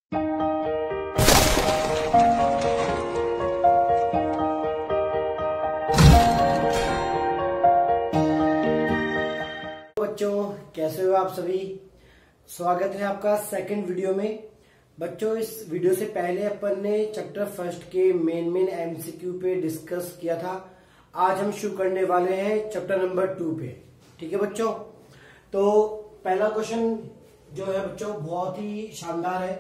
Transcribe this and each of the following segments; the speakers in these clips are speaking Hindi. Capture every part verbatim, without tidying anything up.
बच्चों कैसे हो आप सभी। स्वागत है आपका सेकंड वीडियो में। बच्चों इस वीडियो से पहले अपन ने चैप्टर फर्स्ट के मेन मेन एमसीक्यू पे डिस्कस किया था। आज हम शुरू करने वाले हैं चैप्टर नंबर टू पे। ठीक है बच्चों, तो पहला क्वेश्चन जो है बच्चों बहुत ही शानदार है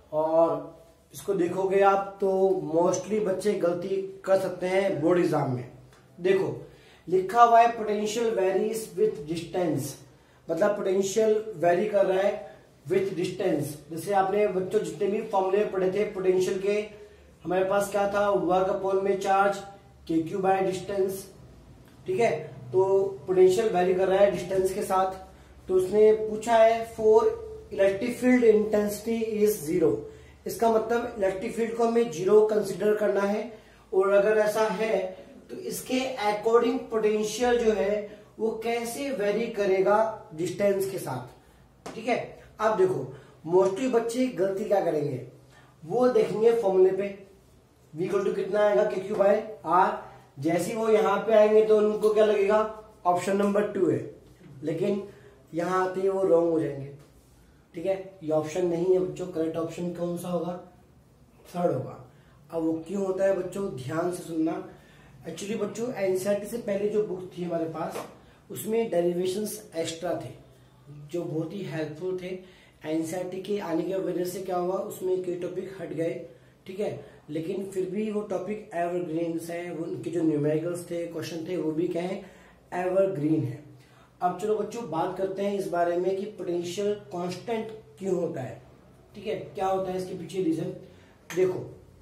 और इसको देखोगे आप तो मोस्टली बच्चे गलती कर सकते हैं बोर्ड एग्जाम में। देखो लिखा हुआ है पोटेंशियल वेरीज विथ डिस्टेंस, मतलब पोटेंशियल वेरी कर रहा है विथ डिस्टेंस। जैसे आपने बच्चों जितने भी फॉर्मूले पढ़े थे पोटेंशियल के, हमारे पास क्या था, वर्ग अपॉन में charge K Q by distance. ठीक है, तो पोटेंशियल वेरी कर रहा है डिस्टेंस के साथ। तो उसने पूछा है for electric field intensity is zero, इसका मतलब इलेक्ट्रिक फील्ड को हमें जीरो कंसिडर करना है। और अगर ऐसा है तो इसके अकॉर्डिंग पोटेंशियल जो है वो कैसे वेरी करेगा डिस्टेंस के साथ। ठीक है, अब देखो मोस्टली बच्चे गलती क्या करेंगे, वो देखेंगे फॉर्मूले पे v इक्वल टू कितना आएगा के क्यू बाय आर। जैसे वो यहां पे आएंगे तो उनको क्या लगेगा, ऑप्शन नंबर टू है, लेकिन यहां आते ही वो रॉन्ग हो जाएंगे। ठीक है, ये ऑप्शन नहीं है बच्चों, करेक्ट ऑप्शन कौन सा होगा, थर्ड होगा। अब वो क्यों होता है बच्चों, ध्यान से सुनना। एक्चुअली बच्चों एनसीईआरटी से पहले जो बुक थी हमारे पास उसमें डेरिवेशंस एक्स्ट्रा थे जो बहुत ही हेल्पफुल थे। एनसीईआरटी के आने की वजह से क्या हुआ, उसमें कई टॉपिक हट गए। ठीक है, लेकिन फिर भी वो टॉपिक एवरग्रीन्स हैं, उनके जो न्यूमेरिकल्स थे, क्वेश्चन थे, वो भी क्या है, एवरग्रीन है। अब चलो बच्चों बात करते हैं इस बारे में कि पोटेंशियल कांस्टेंट क्यों होता है। ठीक है, क्या होता है इसके पीछे रीजन। देखो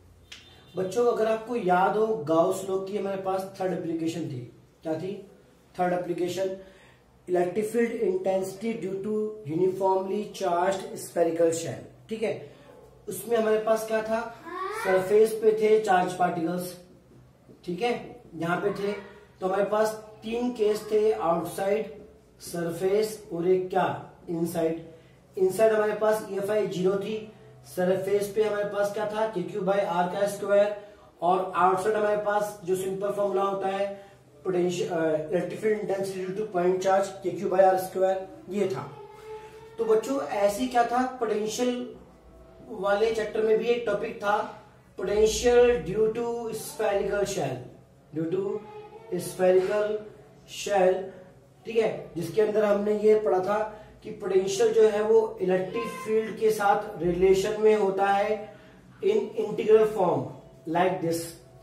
बच्चों अगर आपको याद हो गाउस लॉ की हमारे पास थर्ड एप्लीकेशन थी, क्या थी, third application, electric field intensity due to uniformly charged spherical shell. ठीक है, उसमें हमारे पास क्या था, सरफेस पे थे चार्ज पार्टिकल्स। ठीक है, यहां पे थे तो हमारे पास तीन केस थे, आउटसाइड, सरफेस और एक क्या, इनसाइड। इनसाइड हमारे पास ई एफ आई जीरो थी, सरफेस पे हमारे पास क्या था, के क्यू बाय आर का स्क्वायर, और आउटसाइड हमारे पास जो सिंपल फॉर्मूला होता है potential electric field intensity due to point charge K Q by R square, ये था। तो बच्चों ऐसी क्या था, पोटेंशियल वाले चैप्टर में भी एक टॉपिक था potential due to spherical shell, due to spherical shell. ठीक है, जिसके अंदर हमने ये पढ़ा था कि पोटेंशियल जो है वो इलेक्ट्रिक फील्ड के साथ रिलेशन में होता है in integral form like this.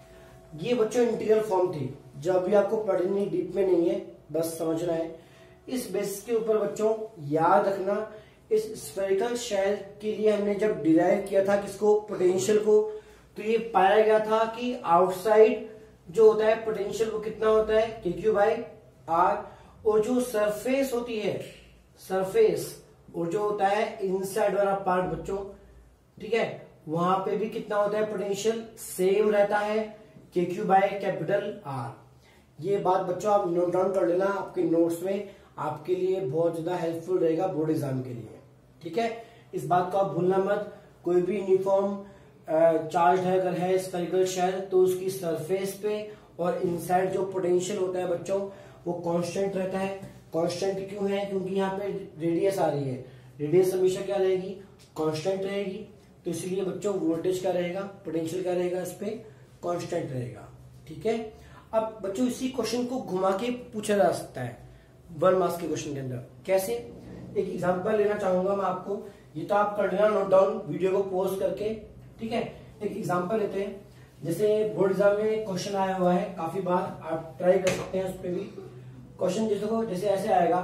ये बच्चों इंटीग्रल फॉर्म थी जो अभी आपको पढ़नी डीप में नहीं है, बस समझना है। इस बेसिस के ऊपर बच्चों याद रखना, इस स्फेरिकल शेल के लिए हमने जब डिराइव किया था किसको, पोटेंशियल को, तो ये पाया गया था कि आउटसाइड जो होता है पोटेंशियल वो कितना होता है, के क्यू बाय आर, और जो सरफेस होती है, सरफेस और जो होता है इनसाइड वाला पार्ट बच्चों, ठीक है, वहां पे भी कितना होता है पोटेंशियल, सेम रहता है, के क्यू बाय कैपिटल आर। ये बात बच्चों आप नोट डाउन कर लेना आपके नोट्स में, आपके लिए बहुत ज्यादा हेल्पफुल रहेगा बोर्ड एग्जाम के लिए। ठीक है, इस बात को आप भूलना मत। कोई भी यूनिफॉर्म चार्ज है अगर है स्फेरिकल शेल तो उसकी सरफेस पे और इनसाइड जो पोटेंशियल होता है बच्चों वो कांस्टेंट रहता है। कांस्टेंट क्यों है, क्योंकि यहाँ पे रेडियस आ रही है, रेडियस हमेशा क्या रहेगी, कांस्टेंट रहेगी। तो इसलिए बच्चों वोल्टेज क्या रहेगा, पोटेंशियल क्या रहेगा, इस पे कांस्टेंट रहेगा। ठीक है, अब बच्चों इसी क्वेश्चन को घुमा के पूछा जा सकता है वन मार्क्स के क्वेश्चन के अंदर। कैसे, एक एग्जांपल लेना चाहूंगा मैं आपको, ये तो आप कर लेना नोट डाउन वीडियो को पॉज करके। ठीक है, एक एग्जांपल लेते हैं। जैसे बोर्ड एग्जाम में क्वेश्चन आया हुआ है काफी बार, आप ट्राई कर सकते हैं उस पर भी। क्वेश्चन जैसे को जैसे ऐसे आएगा,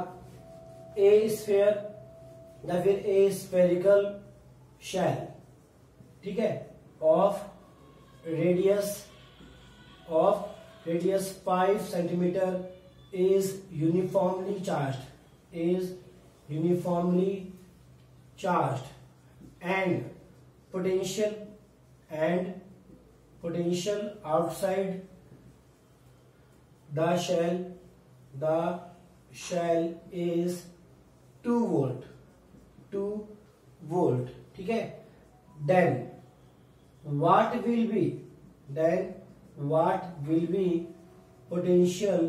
ए स्फीयर या फिर ए स्फेरिकल शेल, ठीक है, of radius of radius five centimetre is uniformly charged is uniformly charged and potential and potential outside the shell the shell is two volt two volt। ठीक है, then what will be then what will be potential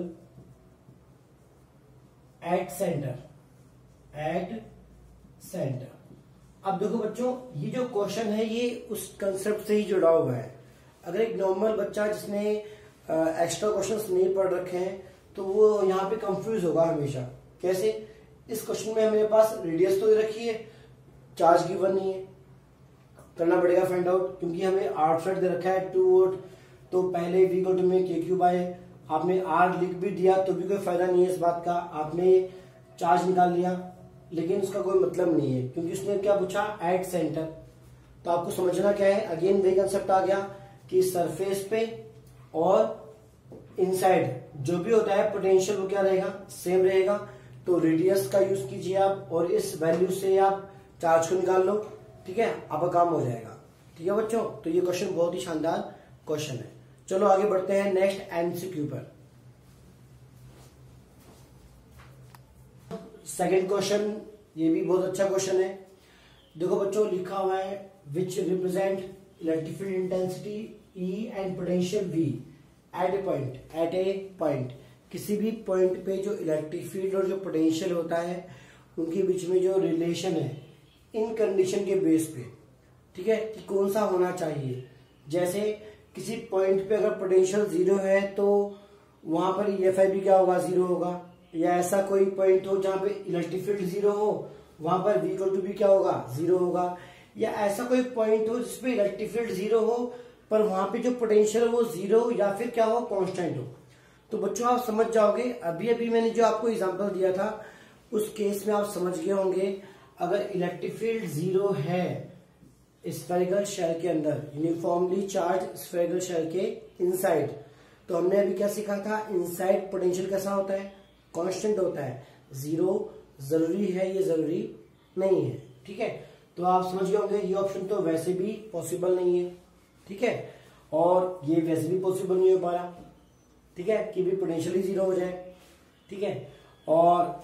at centre at centre. अब देखो बच्चों, ये जो क्वेश्चन है ये उस कंसेप्ट से ही जुड़ा हुआ है। अगर एक नॉर्मल बच्चा जिसने एक्स्ट्रा क्वेश्चंस नहीं पढ़ रखे हैं तो वो यहाँ पे कंफ्यूज होगा हमेशा। कैसे? इस क्वेश्चन में हमारे पास रेडियस तो रखी है, चार्ज गिवन नहीं है, करना पड़ेगा फाइंड आउट, क्योंकि हमें आर फ्रेड दे रखा है टू वोल्ट। तो पहले वी इक्वल टू में के क्यूब आए, आपने आर लिख भी दिया तो भी कोई फायदा नहीं है इस बात का, आपने चार्ज निकाल लिया लेकिन उसका कोई मतलब नहीं है, क्योंकि उसने क्या पूछा एट सेंटर। तो आपको समझना क्या है, अगेन वही कंसेप्ट आ गया कि सरफेस पे और इनसाइड जो भी होता है पोटेंशियल वो क्या रहेगा, सेम रहेगा। तो रेडियस का यूज कीजिए आप और इस वैल्यू से आप चार्ज को निकाल लो, ठीक है, आपका काम हो जाएगा। ठीक है बच्चों, तो ये क्वेश्चन बहुत ही शानदार क्वेश्चन है। चलो आगे बढ़ते हैं नेक्स्ट एमसीक्यू पर। सेकेंड क्वेश्चन, ये भी बहुत अच्छा क्वेश्चन है। देखो बच्चों, लिखा हुआ है which represent electric field intensity E and potential V at a point at a point. किसी भी पॉइंट पे जो इलेक्ट्रिक फील्ड और जो पोटेंशियल होता है उनके बीच में जो रिलेशन है इन कंडीशन के बेस पे, ठीक है, कि कौन सा होना चाहिए। जैसे किसी पॉइंट पे अगर पोटेंशियल जीरो है तो वहां पर ई एफ आई भी क्या होगा, जीरो होगा। या ऐसा कोई पॉइंट हो जहां पे इलेक्ट्रिक फील्ड जीरो हो, वहां पर वी इक्वल टू भी क्या होगा, जीरो होगा। या ऐसा कोई पॉइंट हो जिसपे इलेक्ट्रिक फील्ड जीरो हो पर वहां पे जो पोटेंशियल वो जीरो या फिर क्या हो, कांस्टेंट हो। तो बच्चों आप समझ जाओगे, अभी अभी मैंने जो आपको एग्जांपल दिया था उस केस में आप समझ गए होंगे। अगर इलेक्ट्रिक फील्ड जीरो है स्फेरिकल शेल के अंदर, यूनिफॉर्मली चार्ज स्फेरिकल शेल के इनसाइड, तो हमने अभी क्या सीखा था, इनसाइड पोटेंशियल कैसा होता है, कांस्टेंट होता है। जीरो जरूरी है, ये जरूरी नहीं है, ठीक है। तो आप समझ गए होंगे ये ऑप्शन तो वैसे भी पॉसिबल नहीं है, ठीक है, और ये वैसे भी पॉसिबल नहीं हो पा रहा, ठीक है, कि भी पोटेंशियल ही जीरो हो जाए, ठीक है। और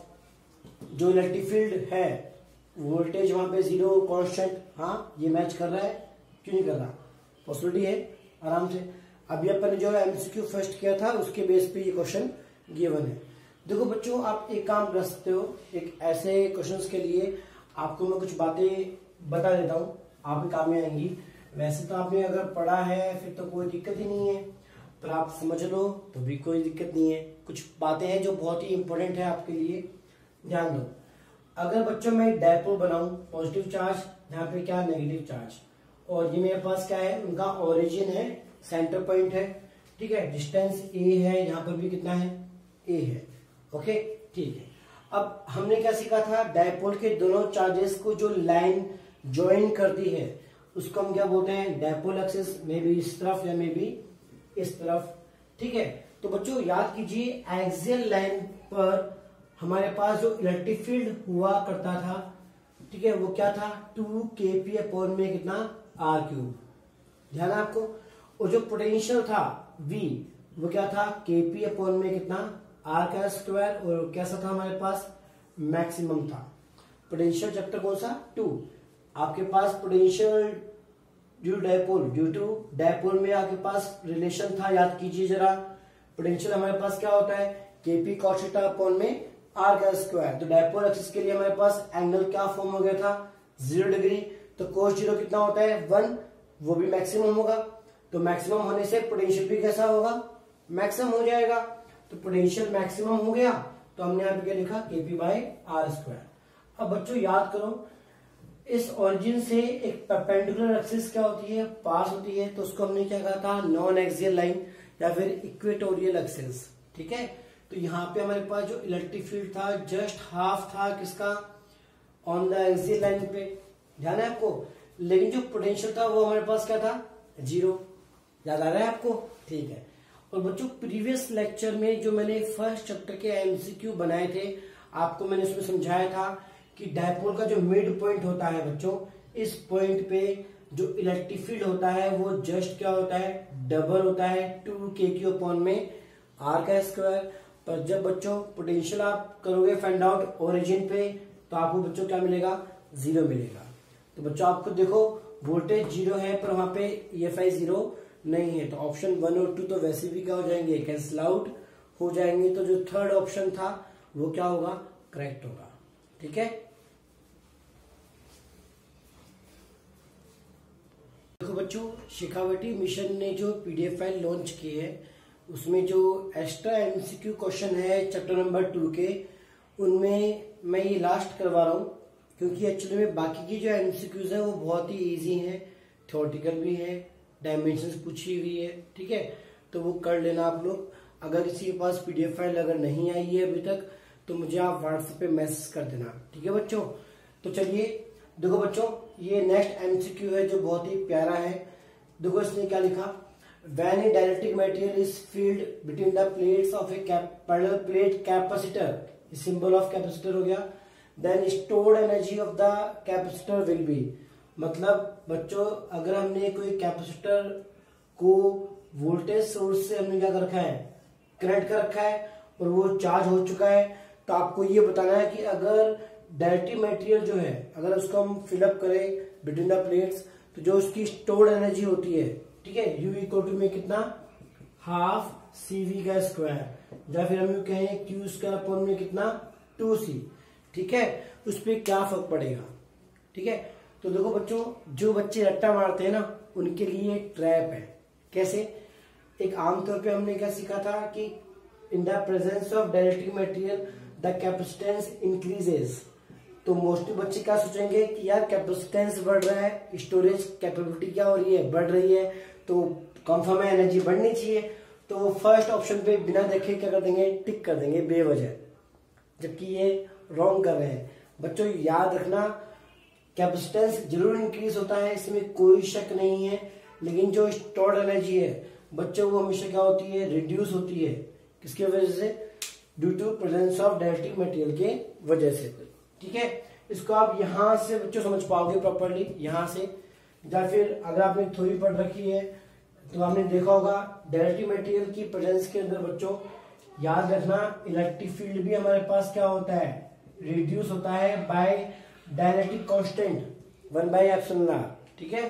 जो इलेक्ट्रिक फील्ड है वोल्टेज वहां पे जीरो कांस्टेंट, हाँ ये मैच कर रहा है, क्यों नहीं कर रहा, पॉसिबिलिटी है आराम से। अभी अपन ने जो एमसीक्यू फर्स्ट किया था उसके बेस पे ये क्वेश्चन गिवन है। देखो बच्चों, आप एक काम कर सकते हो, एक ऐसे क्वेश्चंस के लिए आपको मैं कुछ बातें बता देता हूँ, आपके काम में आएंगी। वैसे तो आपने अगर पढ़ा है फिर तो कोई दिक्कत ही नहीं है, पर आप समझ लो तो भी कोई दिक्कत नहीं है। कुछ बातें हैं जो बहुत ही इंपॉर्टेंट है आपके लिए, ध्यान दो। अगर बच्चों मैं डायपोल बनाऊं, पॉजिटिव चार्ज यहाँ पे क्या नेगेटिव चार्ज, और ये मेरे पास क्या है, उनका ओरिजिन है, सेंटर पॉइंट है, ठीक है, डिस्टेंस ए है, यहाँ पर भी कितना है, ए है, ओके, ठीक है। अब हमने क्या सीखा था, डायपोल के दोनों चार्जेस को जो लाइन ज्वाइन करती है उसको हम क्या बोलते हैं, डायपोल एक्सिस, में भी इस तरफ या में भी इस तरफ, ठीक है। तो बच्चों याद कीजिए, एक्सियल लाइन पर हमारे पास जो इलेक्ट्रिक फील्ड हुआ करता था, ठीक है, वो क्या था, टू के पी अपॉन में कितना, आर क्यूब, ध्यान है आपको। और जो पोटेंशियल था V, वो क्या था, के पी अपॉन में कितना, आर का स्क्वायर, और कैसा था हमारे पास, मैक्सिमम था। पोटेंशियल चैप्टर कौन सा, टू। आपके पास potential due dipole, due to dipole में आपके पास रिलेशन था, याद कीजिए जरा। पोटेंशियल हमारे पास क्या होता है, केपी कॉस थीटा अपॉन में आर का स्क्वायर। तो डायपोल एक्सिस के लिए हमारे पास एंगल क्या फॉर्म हो गया था, जीरो डिग्री। तो कोस जीरो कितना होता है, वन, वो भी मैक्सिमम होगा। तो मैक्सिमम होने से पोटेंशियल भी कैसा होगा, मैक्सिमम हो जाएगा। तो पोटेंशियल मैक्सिमम हो गया, तो हमने यहाँ पे क्या लिखा, केपी बाय आर स्क्वायर। अब बच्चों याद करो, इस ओरिजिन से एक परपेंडिकुलर एक्सिस क्या होती है, पास होती है, तो उसको हमने क्या कहा था, नॉन एक्सियल लाइन या फिर इक्वेटोरियल एक्सिस, ठीक है। तो यहाँ पे हमारे पास जो इलेक्ट्रिक फील्ड था जस्ट हाफ था किसका, ऑन द एक्सियल लाइन पे, ध्यान है आपको। लेकिन जो पोटेंशियल था वो हमारे पास क्या था, जीरो, याद आ रहा है आपको, ठीक है। और बच्चों प्रीवियस लेक्चर में जो मैंने फर्स्ट चैप्टर के एमसीक्यू बनाए थे, आपको मैंने उसमें समझाया था कि डायपोल का जो मिड पॉइंट होता है बच्चों, इस पॉइंट पे जो इलेक्ट्रिक फील्ड होता है वो जस्ट क्या होता है, डबल होता है, टू के क्यू अपॉन में आर का स्क्वायर। पर जब बच्चों पोटेंशियल आप करोगे फाइंड आउट ओरिजिन पे, तो आपको बच्चों क्या मिलेगा, जीरो मिलेगा। तो बच्चों आपको देखो वोल्टेज जीरो है पर वहां पे ई एफ आई जीरो नहीं है, तो ऑप्शन वन और टू तो वैसे भी क्या हो जाएंगे, कैंसिल आउट हो जाएंगे। तो जो थर्ड ऑप्शन था वो क्या होगा, करेक्ट होगा। ठीक है, देखो बच्चों, शिखावटी मिशन ने जो पीडीएफ फाइल लॉन्च की है उसमें जो एक्स्ट्रा एमसीक्यू क्वेश्चन है चैप्टर नंबर टू के, उनमें मैं ये लास्ट करवा रहा हूँ, क्योंकि एक्चुअली में बाकी की जो एमसीक्यूज है वो बहुत ही इजी हैं, थ्योरेटिकल भी है, डायमेंशंस पूछी हुई है। ठीक है, तो वो कर लेना आप लोग। अगर किसी के पास पीडीएफ फाइल अगर नहीं आई है अभी तक तो मुझे आप व्हाट्सएप पे मैसेज कर देना। ठीक है बच्चों, तो चलिए देखो बच्चों, ये नेक्स्ट एमसीक्यू है जो बहुत ही प्यारा है। देखो इसने क्या लिखा, when a dielectric material is field between the plates of a parallel plate capacitor, symbol of capacitor हो गया, then stored energy of the capacitor will be. मतलब बच्चों, अगर हमने कोई कैपेसिटर को वोल्टेज सोर्स से हमने क्या कर रखा है, कनेक्ट कर रखा है और वो चार्ज हो चुका है, तो आपको ये बताना है कि अगर डायरेक्टिव मटेरियल जो है अगर उसको हम फिलअप करें बिटवीन द प्लेट्स, तो जो उसकी स्टोर्ड एनर्जी होती है, ठीक है, यू इक्वल टू में कितना, हाफ सी वी का स्क्वायर, या फिर हम यूं कहें क्यू स्क्वायर अपॉन में कितना, टू सी। ठीक है, उस पर क्या फर्क पड़ेगा। ठीक है, तो देखो बच्चों, जो बच्चे रट्टा मारते हैं ना उनके लिए ट्रैप है। कैसे, एक आमतौर पे हमने क्या सीखा था कि in the presence of dielectric material the capacitance increases. तो मोस्टली बच्चे क्या सोचेंगे कि यार कैपेसिटेंस बढ़ रहा है, स्टोरेज कैपेबिलिटी क्या हो रही है, बढ़ रही है, तो कंफर्म है एनर्जी बढ़नी चाहिए। तो फर्स्ट ऑप्शन पे बिना देखे क्या कर देंगे, टिक कर देंगे बेवजह, जबकि ये रॉन्ग कर रहे हैं। बच्चों याद रखना, कैपेसिटेंस जरूर इंक्रीज होता है, इसमें कोई शक नहीं है, लेकिन जो स्टोर्ड एनर्जी है बच्चों वो हमेशा क्या होती है, रिड्यूस होती है। किसकी वजह से, due to presence of dielectric material के वजह से। ठीक है, इसको आप यहां से बच्चों समझ पाओगे प्रॉपरली, यहां से, या फिर अगर आपने थ्योरी पढ़ रखी है तो आपने देखा होगा डाइलेक्ट्रिक मटेरियल की प्रेजेंस के अंदर बच्चों याद रखना इलेक्ट्रिक फील्ड भी हमारे पास क्या होता है, रिड्यूस होता है by dielectric constant one by epsilon R. ठीक है,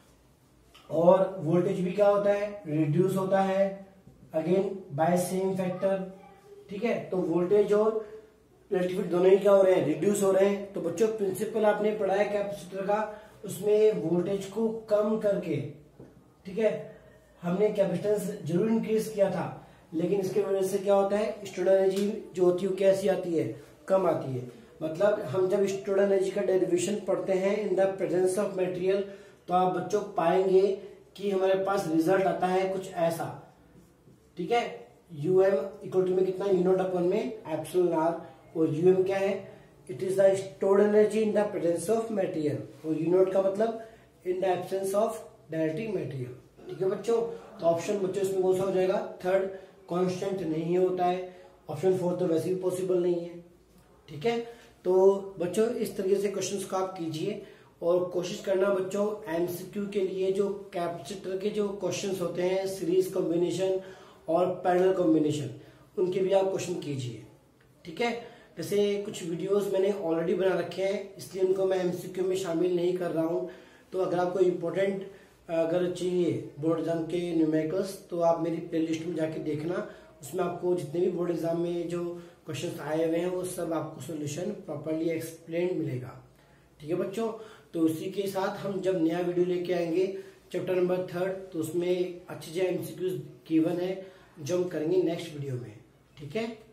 और वोल्टेज भी क्या होता है, रिड्यूस होता है अगेन बाय सेम फैक्टर। ठीक है, तो वोल्टेज और इलेक्ट्रिक फील्ड दोनों ही क्या हो रहे हैं, रिड्यूस हो रहे हैं। तो बच्चों प्रिंसिपल आपने पढ़ा है कैपेसिटर का, उसमें वोल्टेज को कम करके, ठीक है, हमने कैपेसिटेंस जरूर इंक्रीज किया था, लेकिन इसके वजह से क्या होता है, स्टोर्ड एनर्जी जो होती है कैसी आती है, कम आती है। मतलब हम जब स्टोर्ड एनर्जी का डेरिवेशन पढ़ते हैं in the presence of material, तो आप बच्चों पाएंगे कि हमारे पास रिजल्ट आता है कुछ ऐसा। ठीक है, यू एम इक्वल टू में कितना, यू नॉट अपन में एप्सिलॉन आर, और यू एम क्या है, it is the stored energy in the presence of material, और यू नॉट का मतलब in the absence of dielectric material. ठीक है बच्चों, तो ऑप्शन बच्चों इसमें कौन सा हो जाएगा, थर्ड, कांस्टेंट नहीं होता है। ऑप्शन फोर तो वैसे भी पॉसिबल नहीं है। ठीक है, तो बच्चों इस तरीके से क्वेश्चंस को आप कीजिए और कोशिश करना बच्चों एमसीक्यू के लिए जो कैपेसिटर के जो क्वेश्चंस होते हैं, सीरीज कॉम्बिनेशन और पैरेलल कॉम्बिनेशन, उनके भी आप क्वेश्चन कीजिए। ठीक है, वैसे कुछ वीडियोस मैंने ऑलरेडी बना रखे हैं, इसलिए उनको मैं एमसीक्यू में शामिल नहीं कर रहा हूं। तो अगर आपको इम्पोर्टेंट अगर चाहिए बोर्ड एग्जाम के न्यूमेरिकल्स, तो आप मेरी प्लेलिस्ट में जाके देखना, उसमें आपको जितने भी बोर्ड एग्जाम में जो क्वेश्चंस आए हुए हैं वो सब आपको सोल्यूशन प्रॉपरली एक्सप्लेन मिलेगा। ठीक है बच्चों, तो उसी के साथ हम जब नया वीडियो लेके आएंगे चैप्टर नंबर थर्ड, तो उसमें अच्छे जो एमसीक्यूज गिवन है जो हम करेंगे नेक्स्ट वीडियो में। ठीक है।